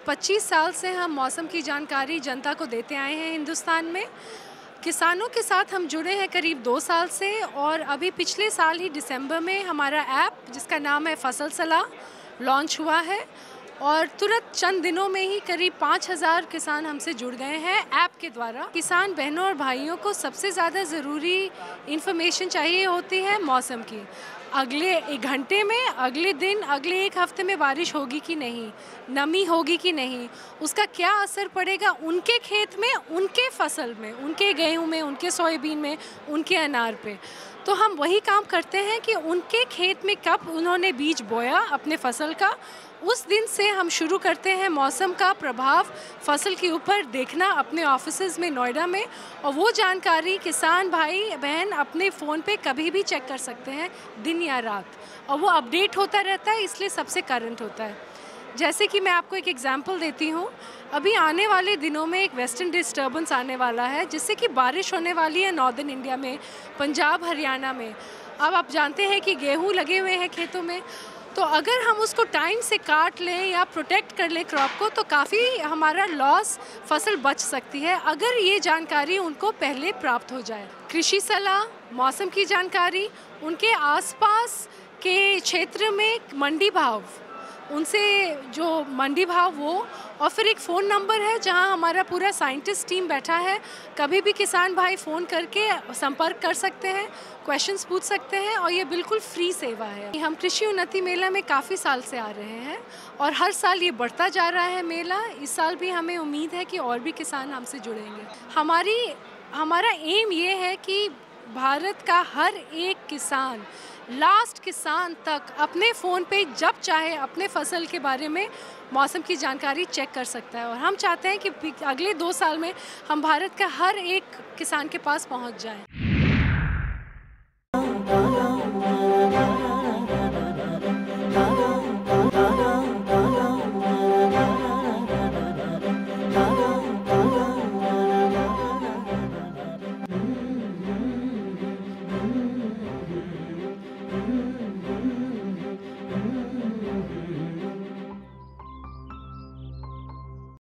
25 साल से हम मौसम की जानकारी जनता को देते आए हैं हिंदुस्तान में। किसानों के साथ हम जुड़े हैं करीब 2 साल से और अभी पिछले साल ही दिसंबर में हमारा ऐप जिसका नाम है फसल सलाह लॉन्च हुआ है और तुरंत चंद दिनों में ही करीब 5000 किसान हमसे जुड़ गए हैं ऐप के द्वारा। किसान बहनों और भाइयों को सबसे ज़्यादा ज़रूरी इन्फॉर्मेशन चाहिए होती है मौसम की। अगले 1 घंटे में, अगले दिन, अगले 1 हफ्ते में बारिश होगी कि नहीं, नमी होगी कि नहीं, उसका क्या असर पड़ेगा उनके खेत में, उनके फसल में, उनके गेहूं में, उनके सोयाबीन में, उनके अनार पे। तो हम वही काम करते हैं कि उनके खेत में कब उन्होंने बीज बोया अपने फसल का, उस दिन से हम शुरू करते हैं मौसम का प्रभाव फसल के ऊपर देखना अपने ऑफिसेज़ में नोएडा में। और वो जानकारी किसान भाई बहन अपने फ़ोन पे कभी भी चेक कर सकते हैं, दिन या रात, और वो अपडेट होता रहता है, इसलिए सबसे करंट होता है। जैसे कि मैं आपको एक एग्जांपल देती हूँ, अभी आने वाले दिनों में एक वेस्टर्न डिस्टर्बेंस आने वाला है जिससे कि बारिश होने वाली है नॉर्दर्न इंडिया में, पंजाब हरियाणा में। अब आप जानते हैं कि गेहूँ लगे हुए हैं खेतों में, तो अगर हम उसको टाइम से काट लें या प्रोटेक्ट कर लें क्रॉप को तो काफ़ी हमारा लॉस फसल बच सकती है अगर ये जानकारी उनको पहले प्राप्त हो जाए। कृषि सलाह, मौसम की जानकारी, उनके आसपास के क्षेत्र में मंडी भाव, उनसे जो मंडी भाव वो, और फिर एक फ़ोन नंबर है जहां हमारा पूरा साइंटिस्ट टीम बैठा है। कभी भी किसान भाई फ़ोन करके संपर्क कर सकते हैं, क्वेश्चंस पूछ सकते हैं और ये बिल्कुल फ्री सेवा है। हम कृषि उन्नति मेला में काफ़ी साल से आ रहे हैं और हर साल ये बढ़ता जा रहा है मेला। इस साल भी हमें उम्मीद है कि और भी किसान हमसे जुड़ेंगे। हमारा एम ये है कि भारत का हर एक किसान, लास्ट किसान तक अपने फ़ोन पे जब चाहे अपने फसल के बारे में मौसम की जानकारी चेक कर सकता है और हम चाहते हैं कि अगले 2 साल में हम भारत का हर एक किसान के पास पहुंच जाएं।